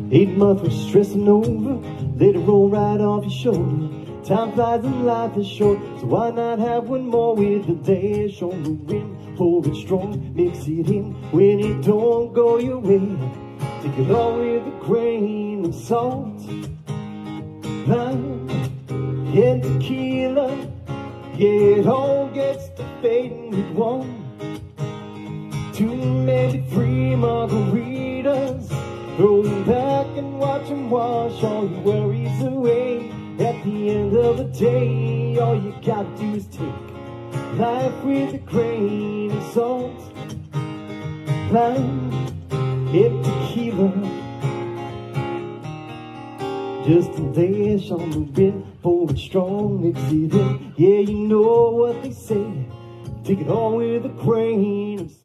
8 months we're stressing over, let it roll right off your shoulder. Time flies and life is short, so why not have one more with the dash on the wind? Hold it strong, mix it in when it don't go your way. Take it all with a grain of salt, lime, and tequila. Yeah, it all gets to fading with one, 2, maybe 3 margaritas. Throw them back and watch them wash all your worries away. At the end of the day, all you gotta do is take life with a grain of salt, lime, and tequila. Just a dash on the wind, hold it strong, mix it in. Yeah, you know what they say, take it all with a grain of salt.